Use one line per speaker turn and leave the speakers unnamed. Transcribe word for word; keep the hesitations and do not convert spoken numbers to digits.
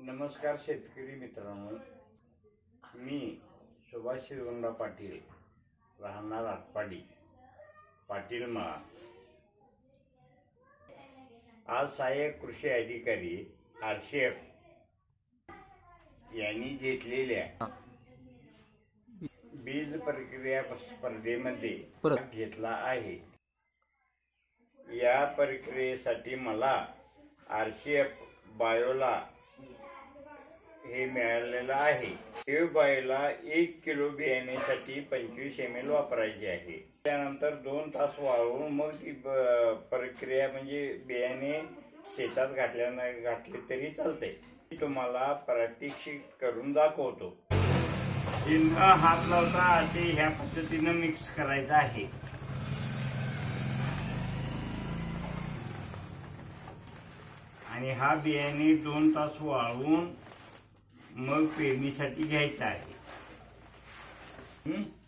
नमस्कार शेतकरी मित्रांनो, मी सुभाष श्रीगोंदा पाटील, राहणार आटपाडी, पाटील मळा. आज सहाय्यक कृषी अधिकारी आरशेफ यांनी घेतलेल्या बीज प्रक्रिया स्पर्धेमध्ये भाग घेतला आहे. या प्रक्रियेसाठी मला आरशेफ बायोला हे मिळालेलं आहे. हे बायोला एक किलो बियाण्यासाठी पंचवीस एम एल वापरायचे आहे. त्यानंतर दोन तास वाळवून मग ती प्रक्रिया म्हणजे बियाणे शेतात घातल्याने घातले तरी चालते. तुम्हाला प्रात्यक्षिक करून दाखवतो. न हात लावता असे ह्या पद्धतीने मिक्स करायचं आहे. आणि हा बियाणे दोन तास वाळवून मग पेरणीसाठी घ्यायचा आहे.